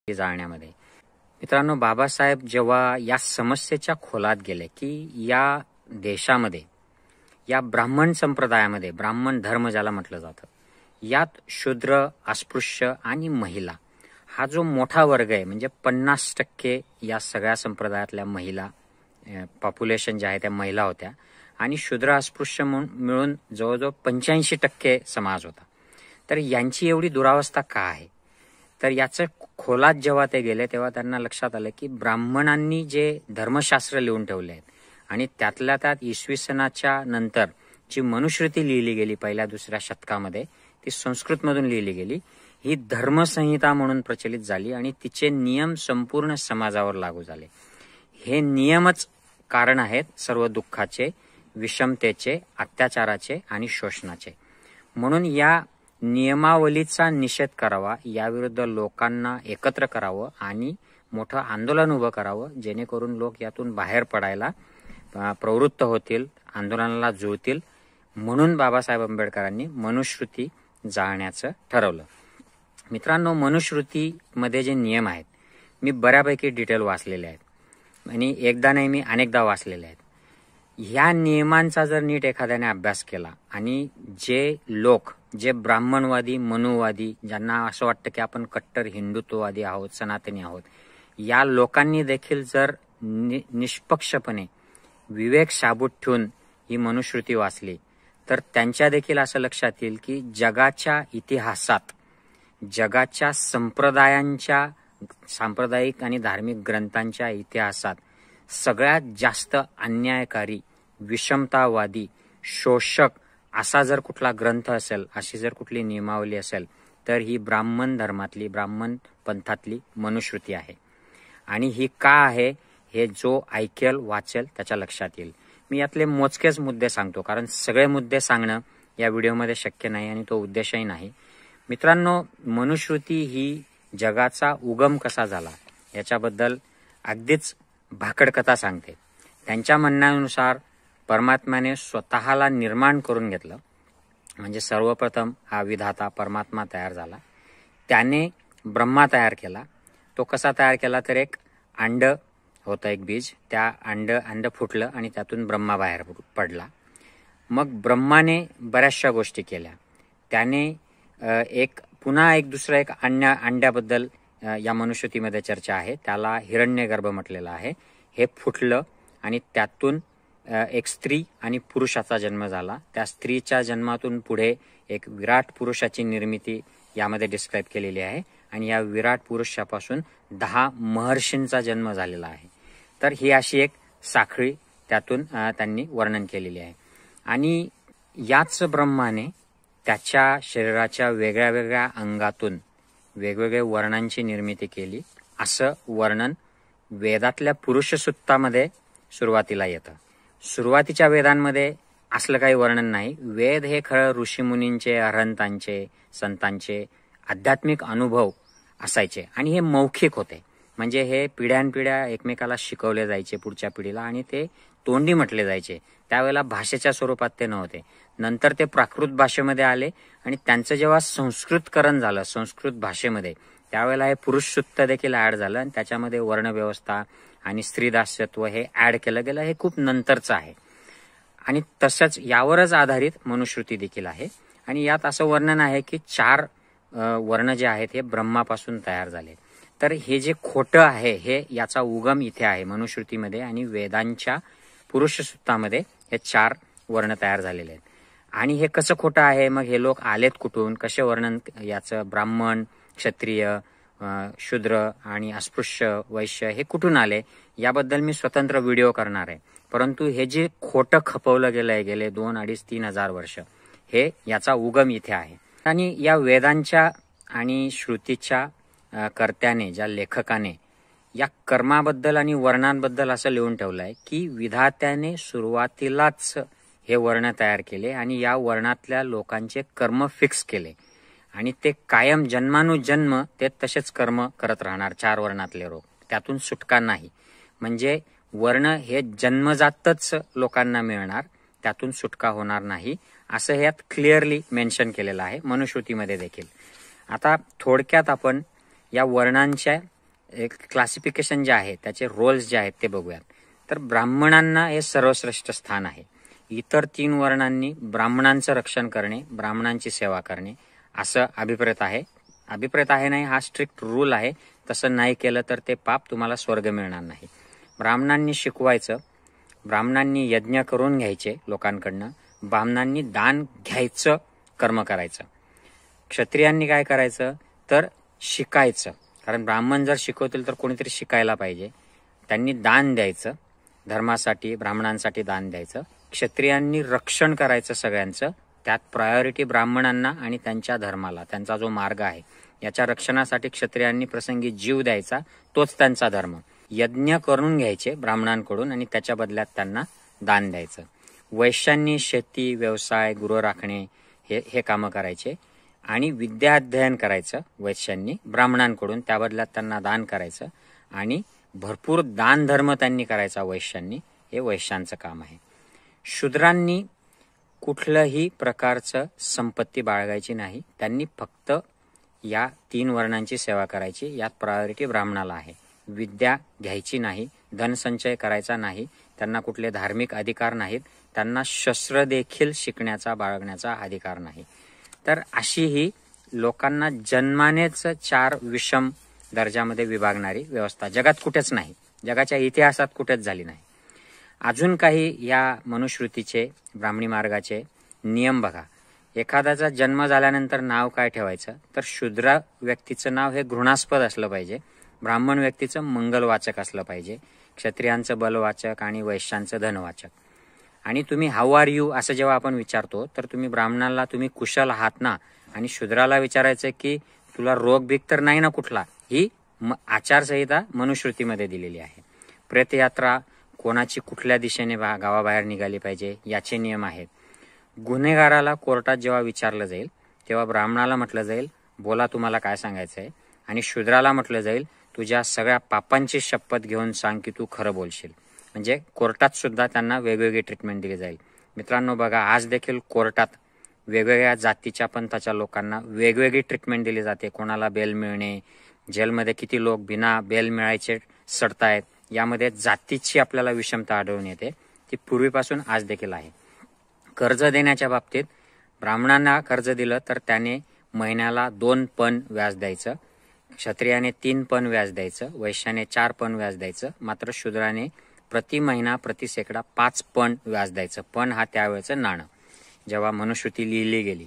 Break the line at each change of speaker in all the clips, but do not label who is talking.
जाळण्यामध्ये। मित्रांनो, बाबासाहेब जेव्हा या समस्येच्या खोलात गेले की या देशामध्ये, या ब्राह्मण संप्रदायामध्ये, ब्राह्मण धर्म ज्याला म्हटलं जातं, यात शूद्र, अस्पृश्य आणि महिला हा जो मोठा वर्ग आहे, म्हणजे 50% या सगळ्या संप्रदायातल्या महिला, पॉप्युलेशन जे आहे त्या महिला होत्या आणि शूद्र अस्पृश्य मिळून जवळजवळ 85% समाज होता। तर यांची एवढी दुरावस्था का आहे? तर याचं खोलात जेव्हा ते गेले तेव्हा त्यांना लक्षात आलं की ब्राह्मणांनी जे धर्मशास्त्र लिहून ठेवले आहेत आणि त्यातल्या त्यात इसवी सनाच्या नंतर जी मनुस्मृती लिहिली गेली पहिल्या दुसऱ्या शतकामध्ये, ती संस्कृतमधून लिहिली गेली, ही धर्मसंहिता म्हणून प्रचलित झाली आणि तिचे नियम संपूर्ण समाजावर लागू झाले। हे नियमच कारण आहेत सर्व दुःखाचे, विषमतेचे, अत्याचाराचे आणि शोषणाचे। म्हणून या नियमावलीचा निषेध करावा, याविरुद्ध लोकांना एकत्र करावं आणि मोठं आंदोलन उभं करावं, जेणेकरून लोक यातून बाहेर पडायला प्रवृत्त होतील, आंदोलनाला जुळतील। म्हणून बाबासाहेब आंबेडकरांनी मनुस्मृती जाळण्याचं ठरवलं। मित्रांनो, मनुस्मृतीमध्ये जे नियम आहेत मी बऱ्यापैकी डिटेल वाचलेले आहेत आणि एकदा नाही, मी अनेकदा वाचलेले आहेत। ह्या नियमांचा जर नीट एखाद्याने अभ्यास केला आणि जे लोक, जे ब्राह्मणवादी, मनुवादी, ज्यांना असं वाटतं की आपण कट्टर हिंदुत्ववादी आहोत, सनातनी आहोत, या लोकांनी देखील जर निष्पक्षपणे विवेक शाबूत ठेवून ही मनुस्मृती वाचली तर त्यांच्या देखील असं लक्षात येईल की जगाच्या इतिहासात, जगाच्या संप्रदायांच्या, सांप्रदायिक आणि धार्मिक ग्रंथांच्या इतिहासात सगळ्यात जास्त अन्यायकारी, विषमतावादी, शोषक असा जर कुठला ग्रंथ असेल, अशी जर कुठली नियमावली असेल, तर ही ब्राह्मण धर्मातली, ब्राह्मण पंथातली मनुस्मृती आहे। आणि ही का आहे हे जो ऐकेल, वाचेल त्याच्या लक्षात येईल। मी यातले मोजकेच मुद्दे सांगतो, कारण सगळे मुद्दे सांगणं या व्हिडिओमध्ये शक्य नाही आणि तो उद्देशही नाही। मित्रांनो, मनुस्मृती ही जगाचा उगम कसा झाला याच्याबद्दल अगदीच भाकड कथा सांगते। त्यांच्या म्हणण्यानुसार परमात्म्याने स्वतःला निर्माण करून घेतलं, म्हणजे सर्वप्रथम हा विधाता परमात्मा तयार झाला, त्याने ब्रह्मा तयार केला। तो कसा तयार केला तर एक अंड होतं, एक बीज, त्या अंड फुटलं आणि त्यातून ब्रह्मा बाहेर पडला। मग ब्रह्माने बऱ्याचशा गोष्टी केल्या, त्याने पुन्हा एक दुसरा एक अंड्याबद्दल या मनुस्मृतीमध्ये चर्चा आहे, त्याला हिरण्यगर्भ म्हटलेलं आहे। हे फुटलं आणि त्यातून एक स्त्री आणि पुरुषाचा जन्म झाला। त्या स्त्रीच्या जन्मातून पुढे एक विराट पुरुषाची निर्मिती यामध्ये डिस्क्राईब केलेली आहे आणि या विराट पुरुषापासून 10 महर्षींचा जन्म झालेला आहे। तर ही अशी एक साखळी त्यातून त्यांनी वर्णन केलेली आहे। आणि याच ब्रह्माने त्याच्या शरीराच्या वेगळ्या वेगळ्या अंगातून वेगवेगळ्या वर्णांची निर्मिती केली, असं वर्णन वेदातल्या पुरुष सूक्तामध्ये सुरुवातीला येतं। सुरुवातीच्या वेदांमध्ये असलं काही वर्णन नाही। वेद हे खरं ऋषीमुनींचे, अरहंतांचे, संतांचे आध्यात्मिक अनुभव असायचे आणि हे मौखिक होते, म्हणजे हे पिढ्यानपिढ्या एकमेकाला शिकवले जायचे पुढच्या पिढीला आणि ते तोंडी म्हटले जायचे। त्यावेळेला भाषेच्या स्वरूपात ते नव्हते। नंतर ते प्राकृत भाषेमध्ये आले आणि त्यांचं जेव्हा संस्कृतकरण झालं संस्कृत भाषेमध्ये, त्यावेळेला हे पुरुष सूक्त देखील ऍड झालं आणि त्याच्यामध्ये वर्णव्यवस्था आणि स्त्रीदास्यत्व हे ऍड केलं गेलं। हे खूप नंतरचं आहे आणि तसंच यावरच आधारित मनुस्मृती देखील आहे। आणि यात असं वर्णन आहे की 4 वर्ण जे आहेत हे ब्रह्मापासून तयार झाले। तर हे जे खोटं आहे हे याचा उगम इथे आहे मनुस्मृतीमध्ये आणि वेदांच्या पुरुष सूक्तामध्ये हे 4 वर्ण तयार झालेले आहेत। आणि हे कसं खोटं आहे, मग हे लोक आलेत कुठून, कसे वर्णन याचं, ब्राह्मण, क्षत्रिय, शूद्र आणि अस्पृश्य, वैश्य हे कुठून आले याबद्दल मी स्वतंत्र व्हिडिओ करणार आहे। परंतु हे जे खोटं खपवलं गेलंय गेले 2, 2.5, 3,000 वर्ष, हे याचा उगम इथे आहे। आणि या वेदांच्या आणि श्रुतीच्या कर्त्याने, ज्या लेखकाने या कर्माबद्दल आणि वर्णांबद्दल असं लिहून ठेवलंय की विधात्याने सुरुवातीलाच हे वर्ण तयार केले आणि या वर्णातल्या लोकांचे कर्म फिक्स केले आणि ते कायम जन्मानुजन्म ते तसेच कर्म करत राहणार। 4 वर्णातले लोक, त्यातून सुटका नाही। म्हणजे वर्ण हे जन्मजातच लोकांना मिळणार, त्यातून सुटका होणार नाही, असं यात क्लिअरली मेन्शन केलेलं आहे मनुस्मृतीमध्ये देखील। आता थोडक्यात आपण या वर्णांच्या एक क्लासिफिकेशन जे आहे, त्याचे रोल्स जे आहेत ते बघूयात. तर ब्राह्मणांना हे सर्वश्रेष्ठ स्थान आहे. इतर 3 वर्णांनी ब्राह्मणांचं रक्षण करणे, ब्राह्मणांची सेवा करणे असं अभिप्रेत आहे. अभिप्रेत आहे नाही, हा स्ट्रिक्ट रूल आहे. तसं नाही केलं तर ते पाप, तुम्हाला स्वर्ग मिळणार नाही. ब्राह्मणांनी शिकवायचं, ब्राह्मणांनी यज्ञ करून घ्यायचे लोकांकडनं, ब्राह्मणांनी दान घ्यायचं, कर्म करायचं. क्षत्रियांनी काय करायचं तर शिकायचं, कारण ब्राह्मण जर शिकवतील तर कोणीतरी शिकायला पाहिजे. त्यांनी दान द्यायचं, धर्मासाठी ब्राह्मणांसाठी दान द्यायचं. क्षत्रियांनी रक्षण करायचं सगळ्यांचं, त्यात प्रायोरिटी ब्राह्मणांना आणि त्यांच्या धर्माला, त्यांचा जो मार्ग आहे याच्या रक्षणासाठी क्षत्रियांनी प्रसंगी जीव द्यायचा, तोच त्यांचा धर्म. यज्ञ करून घ्यायचे ब्राह्मणांकडून आणि त्याच्या बदल्यात त्यांना दान द्यायचं. वैश्यांनी शेती, व्यवसाय, गुरं राखणे हे कामं करायचे आणि विद्या अध्ययन करायचं वैश्यांनी ब्राह्मणांकडून, त्या बदल्यात त्यांना दान करायचं आणि भरपूर दान धर्म त्यांनी करायचा वैश्यांनी, हे वैश्यांचं काम आहे. शूद्रांनी कुठलंही प्रकारचं संपत्ती बाळगायची नाही, त्यांनी फक्त या 3 वर्णांची सेवा करायची, यात प्रायोरिटी ब्राह्मणाला आहे. विद्या घ्यायची नाही, धनसंचय करायचा नाही, त्यांना कुठले धार्मिक अधिकार नाहीत, त्यांना शस्त्र देखील शिकण्याचा बाळगण्याचा अधिकार नाही. तर अशी ही लोकांना जन्मानेच 4 विषम दर्जामध्ये विभागणारी व्यवस्था जगात कुठेच नाही, जगाच्या इतिहासात कुठेच झाली नाही. अजून काही या मनुस्मृतीचे, ब्राह्मणी मार्गाचे नियम बघा. एखाद्याचा जन्म झाल्यानंतर नाव काय ठेवायचं तर शूद्र व्यक्तीचं नाव हे घृणास्पद असलं पाहिजे, ब्राह्मण व्यक्तीचं मंगलवाचक असलं पाहिजे, क्षत्रियांचं बलवाचक आणि वैश्यांचं धनवाचक. आणि तुम्ही हाऊ आर यू असं जेव्हा आपण विचारतो तर तुम्ही ब्राह्मणाला तुम्ही कुशल आहात ना, आणि शूद्राला विचारायचं की तुला रोग बिग तर नाही ना कुठला, ही आचारसंहिता मनुस्मृतीमध्ये दिलेली आहे. प्रेतयात्रा कोणाची कुठल्या दिशेने गावाबाहेर निघाली पाहिजे याचे नियम आहेत. गुन्हेगाराला कोर्टात जेव्हा विचारलं जाईल तेव्हा ब्राह्मणाला म्हटलं जाईल बोला तुम्हाला काय सांगायचं आहे, आणि शूद्राला म्हटलं जाईल तुझ्या सगळ्या पापांची शपथ घेऊन सांग की तू खरं बोलशील. म्हणजे कोर्टात सुद्धा त्यांना वेगवेगळी ट्रीटमेंट दिली जाईल. मित्रांनो बघा, आज देखील कोर्टात वेगवेगळ्या जातीच्या पंथाच्या लोकांना वेगवेगळी ट्रीटमेंट दिली जाते. कोणाला बेल मिळणे, जेलमध्ये किती लोक बिना बेल मिळायचे सडतायत, यामध्ये जातीची आपल्याला विषमता आढळून येते. ती पूर्वीपासून आज देखील आहे. कर्ज देण्याच्या बाबतीत ब्राह्मणांना कर्ज दिलं तर त्याने महिन्याला 2 पन व्याज द्यायचं, क्षत्रियाने 3 पन व्याज द्यायचं, वैश्याने 4 पन व्याज द्यायचं. मात्र शूद्राने प्रति महिना प्रति सेकडा 5 पन व्याज द्यायचं. पण हा त्यावेळेचं नाणं जेव्हा मनुस्मृती लिहिली गेली.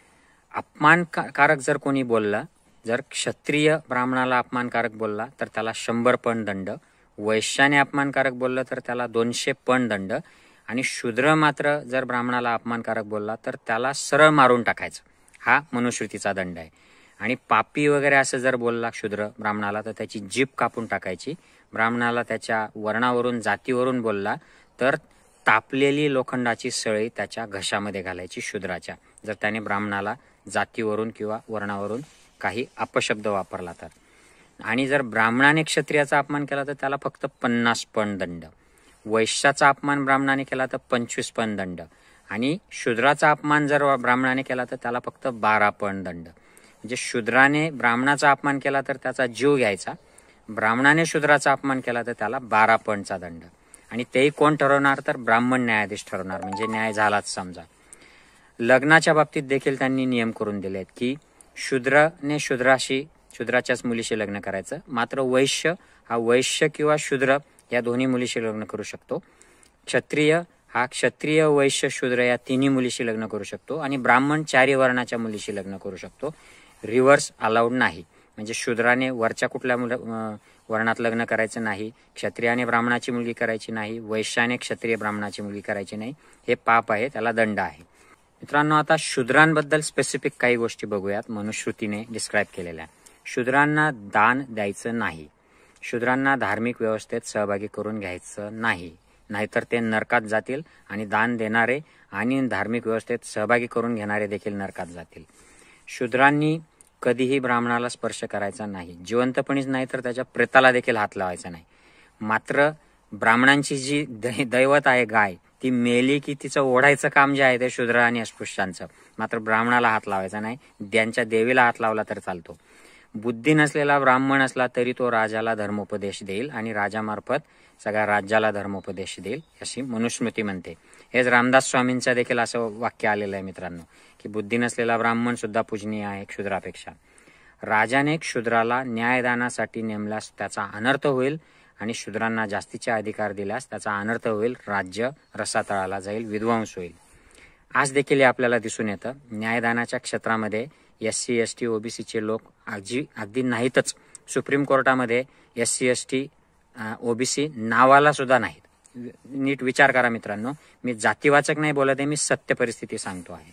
अपमानकारक जर कोणी बोलला, जर क्षत्रिय ब्राह्मणाला अपमानकारक बोलला तर त्याला 100 पन दंड, वैश्याने अपमानकारक बोललं तर त्याला 200 पन दंड, आणि शूद्र मात्र जर ब्राह्मणाला अपमानकारक बोलला तर त्याला सरळ मारून टाकायचं. हा मनुस्मृतीचा दंड आहे. आणि पापी वगैरे असं जर बोलला शूद्र ब्राह्मणाला तर त्याची जीभ कापून टाकायची. ब्राह्मणाला त्याच्या वर्णावरून, जातीवरून बोलला तर तापलेली लोखंडाची सळई त्याच्या घशामध्ये घालायची शूद्राच्या, जर त्याने ब्राह्मणाला जातीवरून किंवा वर्णावरून काही अपशब्द वापरला तर. आणि जर ब्राह्मणाने क्षत्रियाचा अपमान केला तर त्याला फक्त 50 पन दंड, वैश्याचा अपमान ब्राह्मणाने केला तर 25 पन दंड, आणि शूद्राचा अपमान जर ब्राह्मणाने केला तर त्याला फक्त 12 पन दंड. म्हणजे शूद्राने ब्राह्मणाचा अपमान केला तर त्याचा जीव घ्यायचा, ब्राह्मणाने शूद्राचा अपमान केला तर त्याला 12 पनचा दंड. आणि तेही कोण ठरवणार तर ब्राह्मण न्यायाधीश ठरवणार, म्हणजे न्याय झालाच समजा. लग्नाच्या बाबतीत देखील त्यांनी नियम करून दिले आहेत की शूद्राने शूद्राच्याच मुलीशी लग्न करायचं, मात्र वैश्य हा वैश्य किंवा शूद्र या दोन्ही मुलीशी लग्न करू शकतो. क्षत्रिय हा क्षत्रिय, वैश्य, शूद्र या तिन्ही मुलीशी लग्न करू शकतो, आणि ब्राह्मण 4 वर्णाच्या मुलीशी लग्न करू शकतो. रिव्हर्स अलाउड नाही. म्हणजे शूद्राने वरच्या कुठल्या वर्णात लग्न करायचं नाही, क्षत्रियाने ब्राह्मणाची मुलगी करायची नाही, वैश्याने क्षत्रिय ब्राह्मणाची मुलगी करायची नाही. हे पाप आहे, त्याला दंड आहे. मित्रांनो, आता शूद्रांबद्दल स्पेसिफिक काही गोष्टी बघूयात मनुस्मृतीने डिस्क्राईब केलेल्या. शूद्रांना दान द्यायचं नाही, शूद्रांना धार्मिक व्यवस्थेत सहभागी करून घ्यायचं नाही, नाहीतर ते नरकात जातील, आणि दान देणारे आणि धार्मिक व्यवस्थेत सहभागी करून घेणारे देखील नरकात जातील. शूद्रांनी कधीही ब्राह्मणाला स्पर्श करायचा नाही, जिवंतपणीच नाही तर त्याच्या प्रेताला देखील हात लावायचा नाही. मात्र ब्राह्मणांची जी दैवत आहे गाय, ती मेली की तिचं ओढायचं काम जे आहे ते शूद्र आणि अस्पृश्यांचं, मात्र ब्राह्मणाला हात लावायचा नाही. त्यांच्या देवीला हात लावला तर चालतो. बुद्धी नसलेला ब्राह्मण असला तरी तो राजाला धर्मोपदेश देईल आणि राजामार्फत सगळ्या राज्याला धर्मोपदेश देईल अशी मनुस्मृती म्हणते. हेच रामदास स्वामींचं देखील असं वाक्य आलेलं आहे मित्रांनो, की बुद्धी नसलेला ब्राह्मण सुद्धा पूजनीय आहे क्षुद्रापेक्षा. राजाने क्षुद्राला न्यायदानासाठी नेमल्यास त्याचा अनर्थ होईल आणि शूद्रांना जास्तीचे अधिकार दिल्यास त्याचा अनर्थ होईल. राज्य रसातळाला जाईल, विध्वंस होईल. आज देखील हे आपल्याला दिसून येतं. न्यायदानाच्या क्षेत्रामध्ये SC ST OBCचे लोक अगदी नाहीतच. सुप्रीम कोर्टामध्ये SC ST OBC नावाला सुद्धा नाहीत. नीट विचार करा मित्रांनो, मी जातीवाचक नाही बोलत आहे, मी सत्य परिस्थिती सांगतो आहे.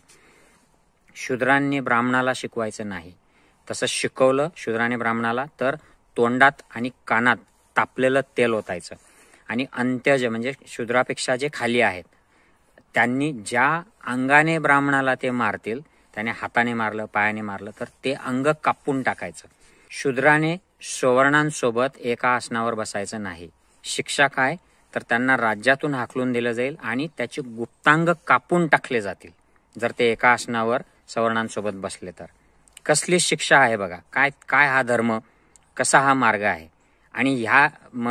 शूद्रांनी ब्राह्मणाला शिकवायचं नाही. तसं शिकवलं शूद्राने ब्राह्मणाला तर तोंडात आणि कानात तापलेलं तेल ओतायचं आणि अंत्यज म्हणजे शूद्रापेक्षा जे खाली आहेत त्यांनी ज्या अंगाने ब्राह्मणाला ते मारतील, त्याने हाताने मारलं, पायाने मारलं तर ते अंग कापून टाकायचं. शूद्राने सवर्णांसोबत एका आसनावर बसायचं नाही. शिक्षा काय तर त्यांना राज्यातून हाकलून दिलं जाईल आणि त्याचे गुप्तांग कापून टाकले जातील जर ते एका आसनावर सवर्णांसोबत बसले तर. कसली शिक्षा आहे बघा. काय हा धर्म, कसा हा मार्ग आहे. आणि ह्या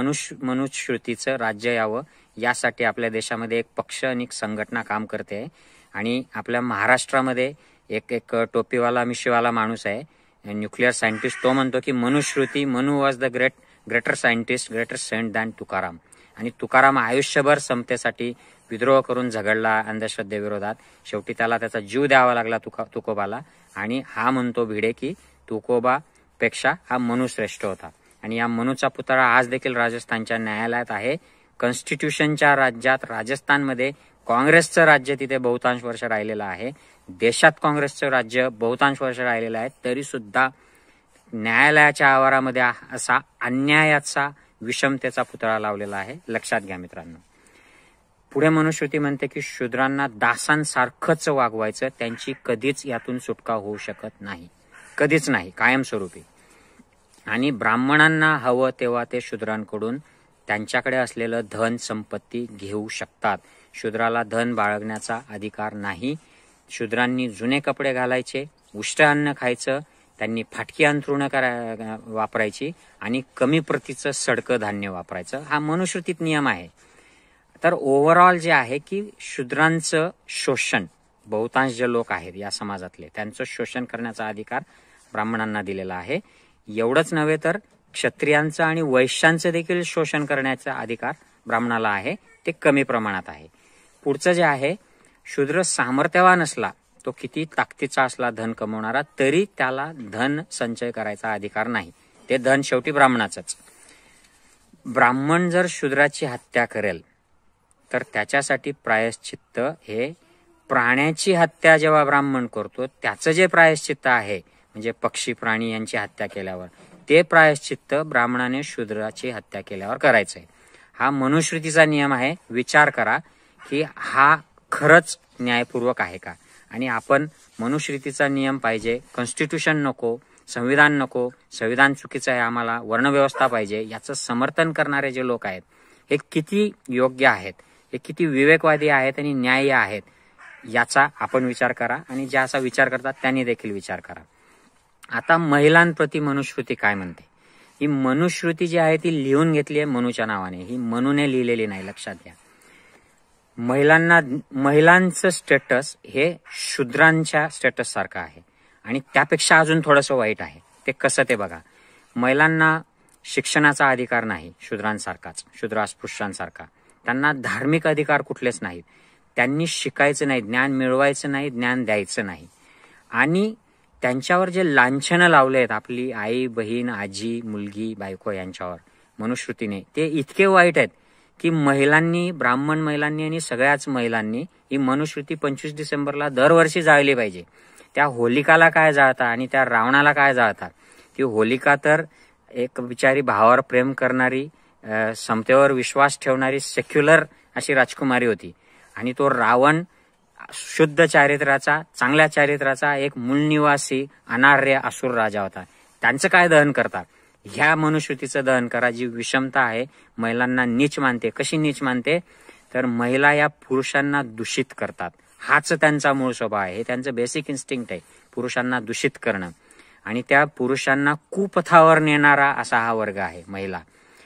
मनुस्मृतीचं राज्य यावं यासाठी आपल्या देशामध्ये एक पक्ष आणि एक संघटना काम करते आहे. आणि आपल्या महाराष्ट्रामध्ये एक टोपीवाला मिशीवाला माणूस आहे, न्यूक्लिअर सायंटिस्ट. तो म्हणतो की Manusmriti, Manu was the greater scientist, greater saint than Tukaram. आणि तुकाराम आयुष्यभर समतेसाठी विद्रोह करून झगडला अंधश्रद्धेविरोधात. शेवटी त्याला त्याचा जीव द्यावा लागला तुकोबाला. आणि हा म्हणतो भिडे की तुकोबापेक्षा हा मनु श्रेष्ठ होता. आणि या मनुचा पुतळा आज देखील राजस्थानच्या न्यायालयात आहे. कॉन्स्टिट्यूशनच्या राज्यात राजस्थानमध्ये काँग्रेसचं राज्य तिथे बहुतांश वर्ष राहिलेलं आहे. देशात काँग्रेसचं राज्य बहुतांश वर्ष राहिलेलं आहे. तरी सुद्धा न्यायालयाच्या आवारामध्ये असा अन्यायाचा, विषमतेचा पुतळा लावलेला आहे. लक्षात घ्या मित्रांनो. पुढे मनुस्मृती म्हणते की शूद्रांना दासांसारखंच वागवायचं, त्यांची कधीच यातून सुटका होऊ शकत नाही, कधीच नाही, कायमस्वरूपी. आणि ब्राह्मणांना हवं तेव्हा ते शूद्रांकडून त्यांच्याकडे असलेलं धन संपत्ती घेऊ शकतात. शूद्राला धन बाळगण्याचा अधिकार नाही. शूद्रांनी जुने कपडे घालायचे, उष्ट अन्न खायचं, त्यांनी फाटकी अंथरुणं वापरायची आणि कमी प्रतीचं सडकं धान्य वापरायचं. हा मनुस्मृतीत नियम आहे. तर ओव्हरऑल जे आहे की शूद्रांचं शोषण, बहुतांश जे लोक आहेत या समाजातले, त्यांचं शोषण करण्याचा अधिकार ब्राह्मणांना दिलेला आहे. एवढंच नव्हे तर क्षत्रियांचं आणि वैश्यांचं देखील शोषण करण्याचा अधिकार ब्राह्मणाला आहे. ते कमी प्रमाणात आहे. पुढचं जे आहे, शूद्र सामर्थ्यवान असला, तो किती ताकदीचा असला धन कमवणारा, तरी त्याला धन संचय करायचा अधिकार नाही. ते धन शेवटी ब्राह्मणाचंच. ब्राह्मण जर शूद्राची हत्या करेल तर त्याच्यासाठी प्रायश्चित्त हे प्राण्याची हत्या जेव्हा ब्राह्मण करतो त्याचं जे प्रायश्चित्त आहे, म्हणजे पक्षी प्राणी यांची हत्या केल्यावर, ते प्रायश्चित्त ब्राह्मणाने शूद्राची हत्या केल्यावर करायचं आहे. हा मनुस्मृतीचा नियम आहे. विचार करा की हा खरंच न्यायपूर्वक आहे का. आणि आपण मनुस्मृतीचा नियम पाहिजे, कॉन्स्टिट्यूशन नको, संविधान नको, संविधान चुकीचं आहे, आम्हाला वर्णव्यवस्था पाहिजे, याचं समर्थन करणारे जे लोक आहेत हे किती योग्य आहेत, हे किती विवेकवादी आहेत आणि न्यायी आहेत, याचा आपण विचार करा. आणि ज्या असा विचार करतात त्यांनी देखील विचार करा. आता महिलांप्रती मनुस्मृती काय म्हणते. ही मनुस्मृती जी आहे ती लिहून घेतली आहे मनूच्या नावाने, ही मनूने लिहिलेली नाही, लक्षात घ्या. महिलांचं स्टेटस हे शूद्रांच्या स्टेटस सारखं आहे आणि त्यापेक्षा अजून थोडंसं वाईट आहे. ते कसं ते बघा. महिलांना शिक्षणाचा अधिकार नाही शूद्रांसारखाच, शूद्र अस्पृश्यांसारखा. त्यांना धार्मिक अधिकार कुठलेच नाहीत. त्यांनी शिकायचं नाही, ज्ञान मिळवायचं नाही, ज्ञान द्यायचं नाही. आणि त्यांच्यावर जे लांछनं लावले आहेत आपली आई, बहीण, आजी, मुलगी, बायको यांच्यावर मनुस्मृतीने, ते इतके वाईट आहेत की महिलांनी, ब्राह्मण महिलांनी आणि सगळ्याच महिलांनी ही मनुस्मृती 25 डिसेंबरला दरवर्षी जाळली पाहिजे. त्या होलिकाला काय जाळतात आणि त्या रावणाला काय जाळतात. ती होलिका तर एक बिचारी भावावर प्रेम करणारी, समतेवर विश्वास ठेवणारी, सेक्युलर अशी राजकुमारी होती. आणि तो रावण शुद्ध चारित्र्याचा, चांगल्या चारित्र्याचा एक मूलनिवासी अनार्य असुर राजा होता. त्यांचं काय दहन करतात. ह्या मनुस्मृतीचं दहन करा, जी विषमता आहे, महिलांना नीच मानते. कशी नीच मानते तर महिला या पुरुषांना दूषित करतात. हाच त्यांचा मूळ स्वभाव आहे, हे त्यांचं बेसिक इन्स्टिंक्ट आहे, पुरुषांना दूषित करणं. आणि त्या पुरुषांना कुपथावर नेणारा असा हा वर्ग आहे महिला.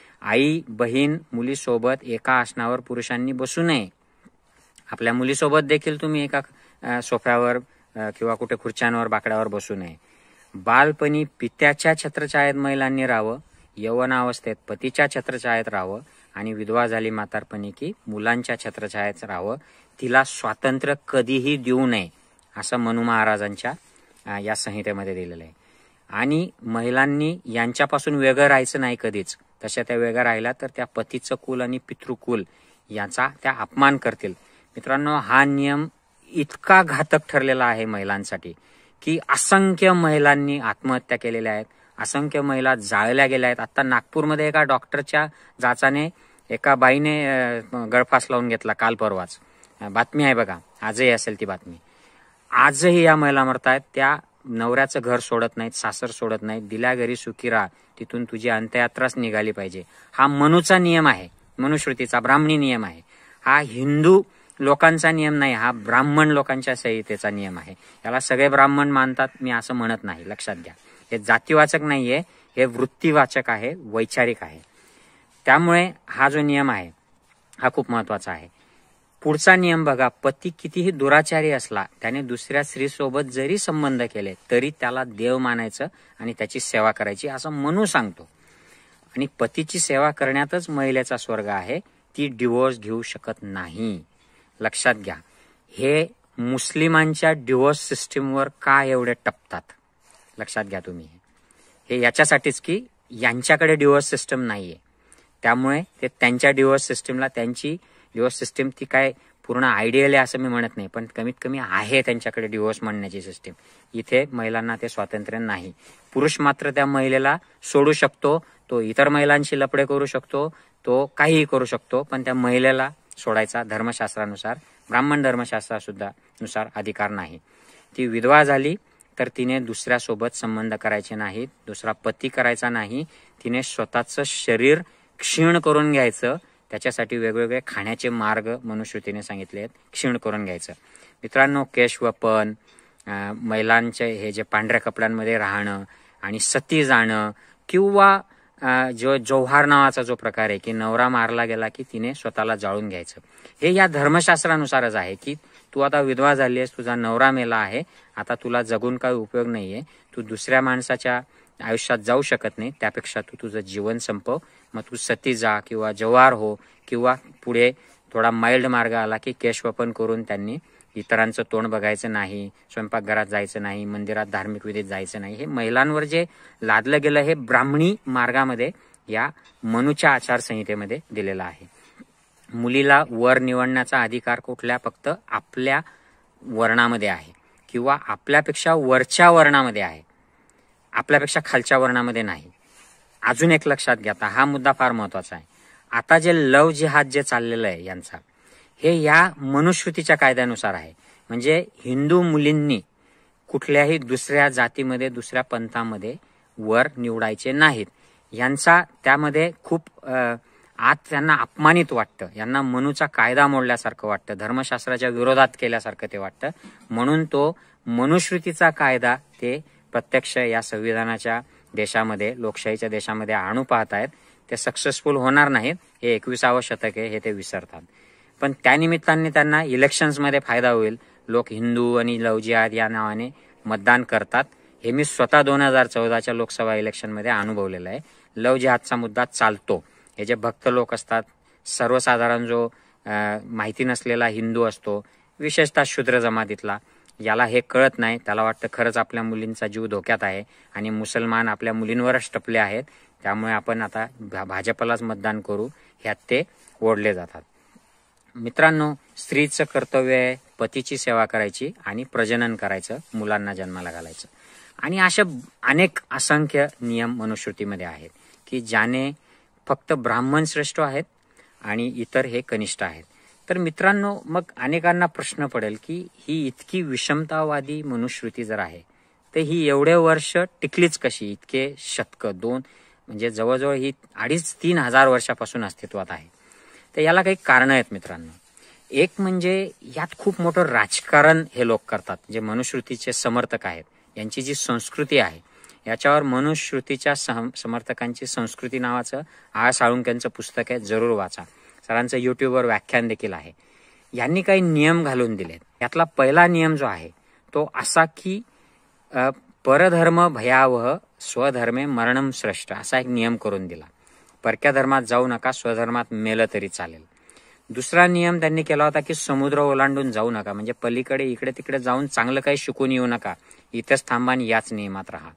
आई, बहीण, मुलीसोबत एका आसनावर पुरुषांनी बसू नये. आपल्या मुलीसोबत देखील तुम्ही एका सोफ्यावर किंवा कुठे खुर्च्यांवर बाकड्यावर बसू नये. बालपणी पित्याच्या छत्रछायेत महिलांनी राहावं, यौवनावस्थेत पतीच्या छत्रछायेत राहावं आणि विधवा झाली म्हातारपणी की मुलांच्या छत्रछायेत राहावं. तिला स्वातंत्र्य कधीही देऊ नये असं मनु महाराजांच्या या संहितेमध्ये दिलेलं आहे. आणि महिलांनी यांच्यापासून वेगळं राहायचं नाही कधीच. तशा त्या वेगळ्या राहिल्या तर त्या पतीचं कुल आणि पितृकुल याचा त्या अपमान करतील. मित्रांनो, हा नियम इतका घातक ठरलेला आहे महिलांसाठी की असंख्य महिलांनी आत्महत्या केलेल्या आहेत, असंख्य महिला जाळल्या गेल्या आहेत. आता नागपूरमध्ये एका डॉक्टरच्या जाचाने एका बाईने गळफास लावून घेतला काल परवाच. बातमी आहे बघा, आजही असेल ती बातमी. आजही या महिला मरतायत. त्या नवऱ्याचं घर सोडत नाहीत, सासर सोडत नाहीत. दिल्या घरी सुखी राहा, तिथून तुझी अंत्ययात्राच निघाली पाहिजे. हा मनुचा नियम आहे, मनुश्रुतीचा ब्राह्मणी नियम आहे. हा हिंदू लोकांचा नियम नाही, हा ब्राह्मण लोकांच्या संहितेचा नियम आहे. याला सगळे ब्राह्मण मानतात मी असं म्हणत नाही, लक्षात घ्या. हे जातीवाचक नाहीये, हे वृत्तीवाचक आहे, वैचारिक आहे. त्यामुळे हा जो नियम आहे हा खूप महत्वाचा आहे. पुढचा नियम बघा, पती कितीही दुराचारी असला, त्याने दुसऱ्या स्त्रीसोबत जरी संबंध केले तरी त्याला देव मानायचं आणि त्याची सेवा करायची असं मनु सांगतो. आणि पतीची सेवा करण्यातच महिलेचा स्वर्ग आहे. ती डिवोर्स घेऊ शकत नाही, लक्षात घ्या. हे मुस्लिमांच्या डिवोर्स सिस्टीमवर का एवढे टपतात, लक्षात घ्या तुम्ही. हे याच्यासाठीच की यांच्याकडे डिवोर्स सिस्टम नाहीये, त्यामुळे ते त्यांच्या डिवोर्स सिस्टीमला, त्यांची डिवोर्स सिस्टीम ती काय पूर्ण आयडियल आहे असं मी म्हणत नाही, पण कमीत कमी आहे त्यांच्याकडे डिवोर्स म्हणण्याची सिस्टीम. इथे महिलांना ते स्वातंत्र्य नाही. पुरुष मात्र त्या महिलेला सोडू शकतो, तो इतर महिलांशी लफडे करू शकतो, तो काहीही करू शकतो, पण त्या महिलेला सोडायचा धर्मशास्त्रानुसार, ब्राह्मण धर्मशास्त्रा सुद्धा नुसार अधिकार नाही. ती विधवा झाली तर तिने दुसऱ्यासोबत संबंध करायचे नाहीत, दुसरा पती करायचा नाही. तिने स्वतःचं शरीर क्षीण करून घ्यायचं. त्याच्यासाठी वेगवेगळे खाण्याचे मार्ग मनुश्रुतीने सांगितले आहेत, क्षीण करून घ्यायचं. मित्रांनो, केशवपन, महिलांचे हे जे पांढऱ्या कपड्यांमध्ये राहणं आणि सती जाणं, किंवा जो जौहार नावाचा जो प्रकार आहे की नवरा मारला गेला की तिने स्वतःला जाळून घ्यायचं, हे या धर्मशास्त्रानुसारच आहे. की तू आता विधवा झाली आहेस, तुझा नवरा मेला आहे, आता तुला जगून काही उपयोग नाहीये, तू दुसऱ्या माणसाच्या आयुष्यात जाऊ शकत नाही, त्यापेक्षा तू तुझं जीवन संपव. मग तू सती जा किंवा जवार हो, किंवा पुढे थोडा माइल्ड मार्ग आला की केशवपन करून त्यांनी इतरांचं तोंड बघायचं नाही, स्वयंपाकघरात जायचं नाही, मंदिरात धार्मिक विधीत जायचं नाही. हे महिलांवर जे लादलं गेलं हे ब्राह्मणी मार्गामध्ये या मनुच्या आचारसंहितेमध्ये दिलेलं आहे. मुलीला वर निवडण्याचा अधिकार कुठल्या, फक्त आपल्या वर्णामध्ये आहे किंवा आपल्यापेक्षा वरच्या वर्णामध्ये आहे, आपल्यापेक्षा खालच्या वर्णामध्ये नाही. अजून एक लक्षात घ्या, हा मुद्दा फार महत्वाचा आहे. आता जे लव जिहाद जे चाललेलं आहे यांचा, हे या मनुश्रुतीच्या कायद्यानुसार आहे. म्हणजे हिंदू मुलींनी कुठल्याही दुसऱ्या जातीमध्ये, दुसऱ्या पंथामध्ये वर निवडायचे नाहीत. यांचा त्यामध्ये खूप आत त्यांना अपमानित वाटतं, यांना मनुचा कायदा मोडल्यासारखं वाटतं, धर्मशास्त्राच्या विरोधात केल्यासारखं ते वाटतं. म्हणून तो मनुश्रुतीचा कायदा ते प्रत्यक्ष या संविधानाच्या देशामध्ये, लोकशाहीच्या देशामध्ये आणू पाहतायत. ते सक्सेसफुल होणार नाहीत. हे 21वे शतक आहे, हे ते विसरतात. पण त्यानिमित्ताने त्यांना इलेक्शन्समध्ये फायदा होईल. लोक हिंदू आणि लव जिहाद या नावाने मतदान करतात. हे मी स्वतः 2014च्या लोकसभा इलेक्शनमध्ये अनुभवलेलं आहे. लव जिहादचा मुद्दा चालतो. हे जे भक्त लोक असतात, सर्वसाधारण जो माहिती नसलेला हिंदू असतो, विशेषतः शूद्र जमातीतला, याला हे कळत नाही. त्याला वाटतं खरंच आपल्या मुलींचा जीव धोक्यात आहे आणि मुसलमान आपल्या मुलींवरच टपले आहेत, त्यामुळे आपण आता भाजपलाच मतदान करू, ह्यात ते ओढले जातात. मित्रांनो, स्त्रीचं कर्तव्य आहे पतीची सेवा करायची आणि प्रजनन करायचं, मुलांना जन्माला घालायचं. आणि अशा अनेक असंख्य नियम मनुस्मृतीमध्ये आहेत की ज्याने फक्त ब्राह्मण श्रेष्ठ आहेत आणि इतर हे कनिष्ठ आहेत. तर मित्रांनो, मग अनेकांना प्रश्न पडेल की ही इतकी विषमतावादी मनुस्मृती जर आहे तर ही एवढे वर्ष टिकलीच कशी, इतके शतक, म्हणजे जवळजवळ ही 2,500-3,000 हजार वर्षापासून अस्तित्वात आहे. तर याला काही कारण आहेत मित्रांनो. एक म्हणजे यात खूप मोठं राजकारण हे लोक करतात, जे मनुस्मृतीचे समर्थक आहेत. यांची जी संस्कृती आहे याच्यावर मनुस्मृतीच्या समर्थकांची संस्कृती नावाचं आ. साळुंक्यांचं पुस्तक आहे, जरूर वाचा. सरांचं युट्यूबवर व्याख्यान देखील आहे. यांनी काही नियम घालून दिलेत. यातला पहिला नियम जो आहे तो असा की परधर्म भयावह स्वधर्मे मरणम श्रेष्ठ असा एक नियम करून दिला. परक्या धर्मात जाऊ नका, स्वधर्मात मेलं तरी चालेल. दुसरा नियम त्यांनी केला होता की समुद्र ओलांडून जाऊ नका, म्हणजे पलीकडे इकडे तिकडे जाऊन चांगलं काही शिकून येऊ नका, इथंच थांबा आणि याच नियमात राहा.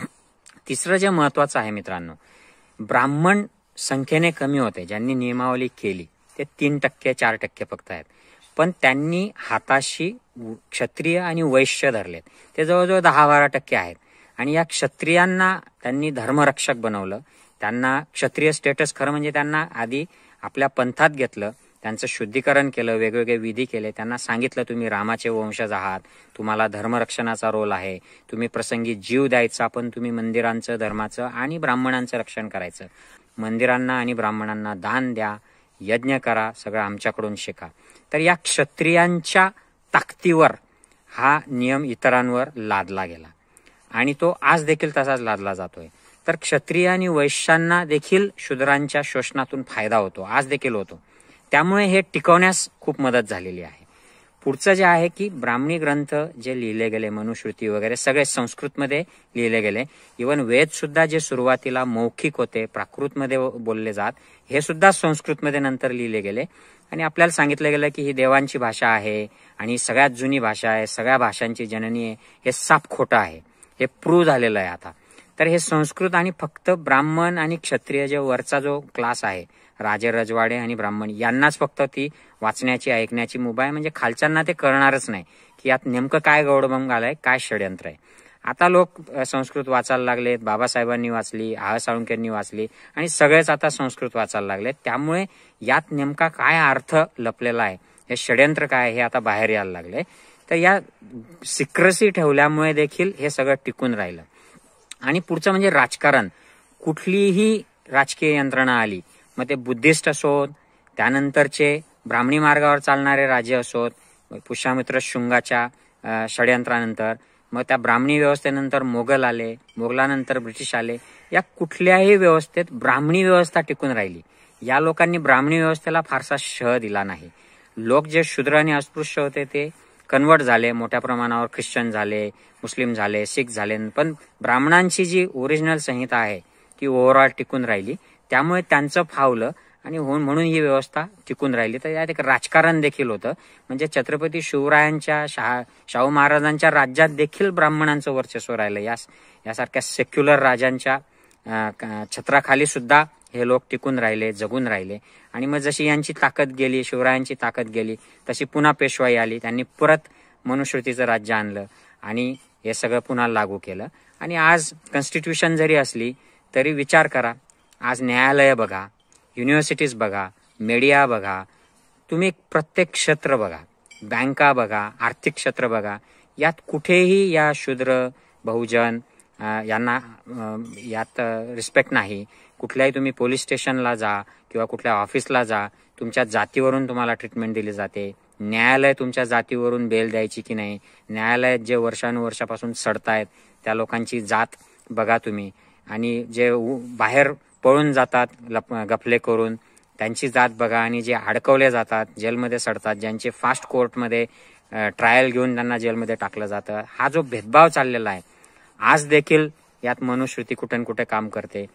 तिसरं जे महत्वाचं आहे मित्रांनो, ब्राह्मण संख्येने कमी होते. ज्यांनी नियमावली केली ते 3% 4% फक्त आहेत, पण त्यांनी हाताशी क्षत्रिय आणि वैश्य धरलेत, ते जवळजवळ 10-12% आहेत. आणि या क्षत्रियांना त्यांनी धर्मरक्षक बनवलं. त्यांना क्षत्रिय स्टेटस, खरं म्हणजे त्यांना आधी आपल्या पंथात घेतलं, त्यांचं शुद्धीकरण केलं, वेगवेगळे विधी केले, त्यांना सांगितलं तुम्ही रामाचे वंशज आहात, तुम्हाला धर्मरक्षणाचा रोल आहे, तुम्ही प्रसंगी जीव द्यायचा, पण तुम्ही मंदिरांचं, धर्माचं आणि ब्राह्मणांचं रक्षण करायचं. मंदिरांना आणि ब्राह्मणांना दान द्या, यज्ञ करा, सगळं आमच्याकडून शिका. तर या क्षत्रियांच्या ताकदीवर हा नियम इतरांवर लादला गेला आणि तो आज देखील तसाच लादला जातोय. तर क्षत्रिय आणि वैश्यांना देखील शूद्रांच्या शोषणातून फायदा होतो, आज देखील होतो. त्यामुळे हे टिकवण्यास खूप मदत झालेली आहे. पुढचं जे आहे की ब्राह्मणी ग्रंथ जे लिहिले गेले, मनुस्मृती वगैरे सगळे संस्कृतमध्ये लिहिले गेले. इवन वेद सुद्धा जे सुरुवातीला मौखिक होते, प्राकृतमध्ये बोलले जात, हे सुद्धा संस्कृतमध्ये नंतर लिहिले गेले. आणि आपल्याला सांगितलं गेलं की ही देवांची भाषा आहे आणि सगळ्यात जुनी भाषा आहे, सगळ्या भाषांची जननी आहे. हे साफ खोटं आहे, हे प्रूव्ह झालेलं आहे आता. तर हे संस्कृत आणि फक्त ब्राह्मण आणि क्षत्रिय जे वरचा जो क्लास आहे, राजे रजवाडे आणि ब्राह्मण, यांनाच फक्त ती वाचण्याची ऐकण्याची मुभा आहे. म्हणजे खालच्यांना ते कळणारच नाही की यात नेमकं काय गौडबंग आलाय, काय षड्यंत्र आहे. आता लोक संस्कृत वाचायला लागलेत, बाबासाहेबांनी वाचली, आ. साळुंक्यांनी वाचली आणि सगळेच आता संस्कृत वाचायला लागलेत. त्यामुळे यात नेमका काय अर्थ लपलेला आहे, हे षड्यंत्र काय हे आता बाहेर यायला लागले. तर या सिक्रेसी ठेवल्यामुळे देखील हे सगळं टिकून राहिलं. आणि पुढचं म्हणजे राजकारण. कुठलीही राजकीय यंत्रणा आली, मग ते बुद्धिस्ट असोत, त्यानंतरचे ब्राह्मणी मार्गावर चालणारे राज्य असोत, पुष्यमित्र शुंगाच्या षड्यंत्रानंतर, मग त्या ब्राह्मणी व्यवस्थेनंतर मोगल आले, मोगलानंतर ब्रिटिश आले, या कुठल्याही व्यवस्थेत ब्राह्मणी व्यवस्था टिकून राहिली. या लोकांनी ब्राह्मणी व्यवस्थेला फारसा शह दिला नाही. लोक जे शूद्र आणि अस्पृश्य होते ते कन्वर्ट झाले, मोठ्या प्रमाणावर ख्रिश्चन झाले, मुस्लिम झाले, सिख झाले, पण ब्राह्मणांची जी ओरिजिनल संहिता आहे ती ओव्हरऑल टिकून राहिली. त्यामुळे त्यांचं फावलं आणि म्हणून ही व्यवस्था टिकून राहिली. तर यात एक राजकारण देखील होतं. म्हणजे छत्रपती शिवरायांच्या, शाहू महाराजांच्या राज्यात देखील ब्राह्मणांचं वर्चस्व राहिलं. यासारख्या सेक्युलर राजांच्या छत्राखाली सुद्धा हे लोक टिकून राहिले, जगून राहिले. आणि मग जशी यांची ताकद गेली, शिवरायांची ताकद गेली, तशी पुन्हा पेशवाई आली. त्यांनी परत मनुस्मृतीचं राज्य आणलं आणि हे सगळं पुन्हा लागू केलं. आणि आज कॉन्स्टिट्यूशन जरी असली तरी विचार करा, आज न्यायालय बघा, युनिव्हर्सिटीज बघा, मीडिया बघा, तुम्ही प्रत्येक क्षेत्र बघा, बँका बघा, आर्थिक क्षेत्र बघा, यात कुठेही या शूद्र बहुजन यांना यात रिस्पेक्ट नाही. कुठल्याही तुम्ही पोलीस स्टेशनला जा किंवा कुठल्या ऑफिसला जा, तुमच्या जातीवरून तुम्हाला ट्रीटमेंट दिली जाते. न्यायालय तुमच्या जातीवरून बेल द्यायची की नाही, न्यायालयात जे वर्षानुवर्षापासून सडतायत त्या लोकांची जात बघा तुम्ही. आणि जे बाहेर पळून जातात गफले करून त्यांची जात बघा. आणि जे अडकवले जातात, जेलमध्ये सडतात, ज्यांचे फास्ट कोर्टमध्ये ट्रायल घेऊन त्यांना जेलमध्ये टाकलं जातं, हा जो भेदभाव चाललेला आहे आज देखील यात मनुस्मृती कुठे कुठे काम करते.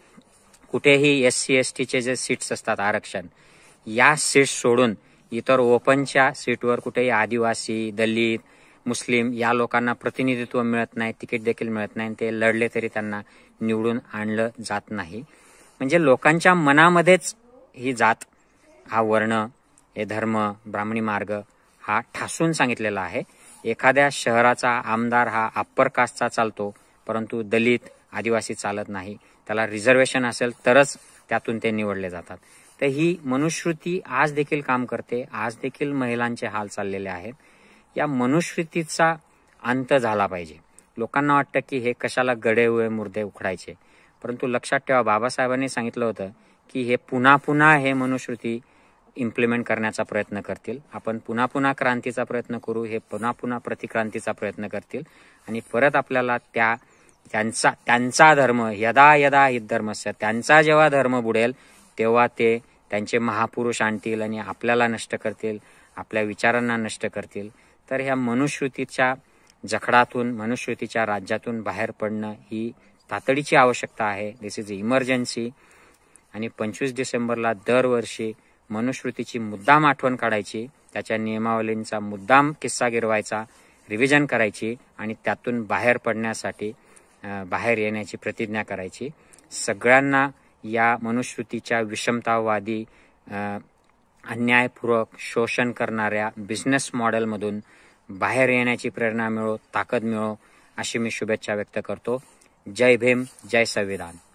कुठेही SC STचे जे सीट्स असतात आरक्षण, या सीट्स सोडून इतर ओपनच्या सीटवर कुठेही आदिवासी, दलित, मुस्लिम या लोकांना प्रतिनिधित्व मिळत नाही, तिकीट देखील मिळत नाही. ते लढले तरी त्यांना निवडून आणलं जात नाही. म्हणजे लोकांच्या मनामध्येच ही जात, हा वर्ण, हे धर्म, ब्राह्मणी मार्ग हा ठासून सांगितलेला आहे. एखाद्या शहराचा आमदार हा अप्पर कास्टचा चालतो, परंतु दलित, आदिवासी चालत नाही. त्याला रिझर्वेशन असेल तरच त्यातून ते निवडले जातात. तर ही मनुस्मृती आज देखील काम करते. आज देखील महिलांचे हाल चाललेले आहेत. या मनुस्मृतीचा अंत झाला पाहिजे. लोकांना वाटतं की हे कशाला गडे हुए मुर्दे उखडायचे, परंतु लक्षात ठेवा, बाबासाहेबांनी सांगितलं होतं की हे पुन्हा पुन्हा हे मनुस्मृती इम्प्लिमेंट करण्याचा प्रयत्न करतील. आपण पुन्हा पुन्हा क्रांतीचा प्रयत्न करू, हे पुन्हा पुन्हा प्रतिक्रांतीचा प्रयत्न करतील आणि परत आपल्याला त्या त्यांचा धर्म यदा यदा हि धर्मस्य, त्यांचा जेव्हा धर्म बुडेल तेव्हा ते त्यांचे महापुरुष आणतील आणि आपल्याला नष्ट करतील, आपल्या विचारांना नष्ट करतील. तर ह्या मनुस्मृतीच्या जखडातून, मनुस्मृतीच्या राज्यातून बाहेर पडणं ही तातडीची आवश्यकता आहे. This is emergency. आणि 25 डिसेंबरला दरवर्षी मनुस्मृतीची मुद्दाम आठवण काढायची, त्याच्या नियमावलींचा मुद्दाम किस्सा गिरवायचा, रिव्हिजन करायची आणि त्यातून बाहेर पडण्यासाठी बाहेर येण्याची प्रतिज्ञा करायची. सगळ्यांना या मनुस्मृतीच्या विषमतावादी, अन्यायपूर्वक शोषण करणाऱ्या बिझनेस मॉडेलमधून बाहेर येण्याची प्रेरणा मिळो, ताकद मिळो, अशी मी शुभेच्छा व्यक्त करतो. जय भीम, जय संविधान.